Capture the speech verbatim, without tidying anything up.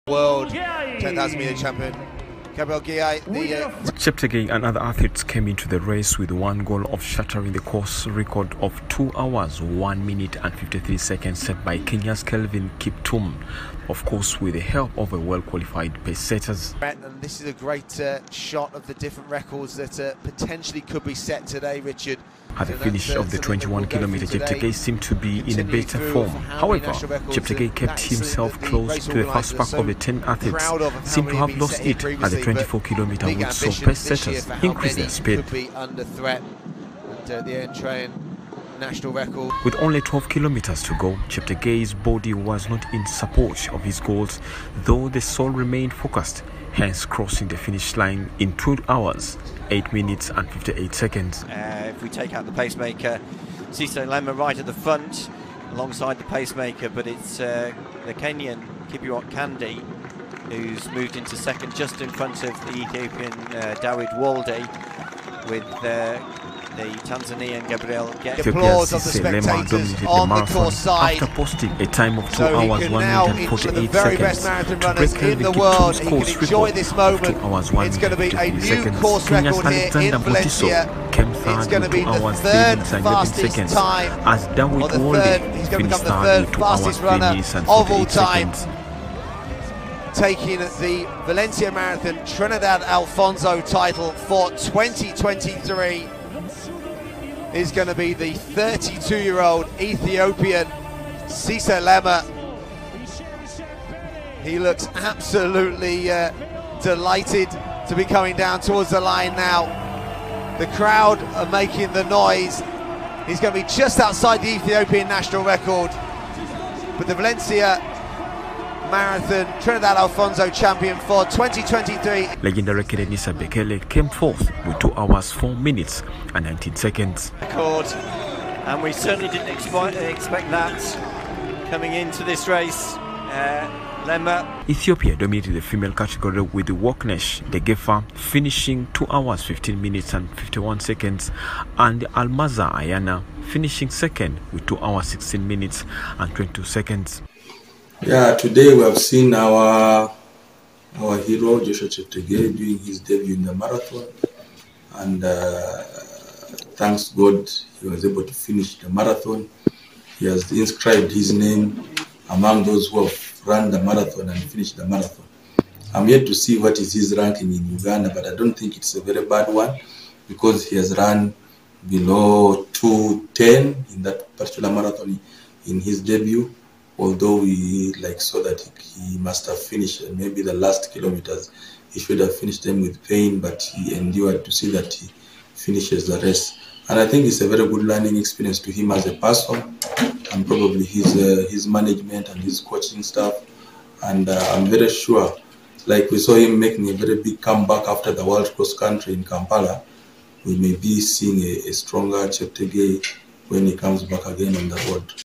World ten thousand meter champion Gabriel Guillay. The, uh... Cheptegei and other athletes came into the race with one goal of shattering the course record of two hours, one minute and fifty-three seconds set by Kenya's Kelvin Kiptum, of course with the help of a well-qualified pace setters. And this is a great uh, shot of the different records that uh, potentially could be set today, Richard. At the finish of the twenty-one kilometer, Cheptegei seemed to be in a better form. However, Cheptegei kept himself close to the first pack of the ten athletes, seemed to have lost it at the twenty-four kilometer, which saw pace setters increase their speed. National record. With only twelve kilometers to go, Cheptegei's body was not in support of his goals, though the soul remained focused, hence crossing the finish line in two hours, eight minutes and fifty-eight seconds. Uh, if we take out the pacemaker, Cisse Lema right at the front alongside the pacemaker, but it's uh, the Kenyan Kibiwott Kandi who's moved into second just in front of the Ethiopian uh, Dawid Walde, with uh, the Tanzanian Gabriel Guillay. Ethiopia's Cisse Lema dominated the marathon after posting a time of two so hours, one minute and forty-eight seconds to break Kelvin Kiptum's course record of two hours, one minute and fifty-three seconds. Kenya's Alexander Mutiso came third with two hours, three minutes and eleven seconds, as Dawid Walde finished third with two hours, three minutes and forty-eight seconds. Taking the Valencia Marathon Trinidad Alfonso title for twenty twenty-three is going to be the thirty-two-year-old Ethiopian Cisse Lema. He looks absolutely uh, delighted to be coming down towards the line now. The crowd are making the noise. He's going to be just outside the Ethiopian national record, but the Valencia Marathon Trinidad Alfonso champion for twenty twenty-three. Legendary Kenenisa Bekele came fourth with two hours, four minutes and nineteen seconds. Record, and we certainly didn't expect, expect that coming into this race. Uh, Lema. Ethiopia dominated the female category with the Worknesh Degefa finishing two hours, fifteen minutes and fifty-one seconds, and Almaza Ayana finishing second with two hours, sixteen minutes and twenty-two seconds. Yeah, today we have seen our our hero Joshua Cheptegei doing his debut in the marathon, and uh, thanks God he was able to finish the marathon. He has inscribed his name among those who have run the marathon and finished the marathon. I'm yet to see what is his ranking in Uganda, but I don't think it's a very bad one, because he has run below two ten in that particular marathon in his debut. Although we like saw that he must have finished maybe the last kilometers, he should have finished them with pain, but he endured to see that he finishes the race. And I think it's a very good learning experience to him as a person, and probably his uh, his management and his coaching staff. And uh, I'm very sure, like we saw him making a very big comeback after the World Cross Country in Kampala, we may be seeing a, a stronger Cheptegei when he comes back again on the road.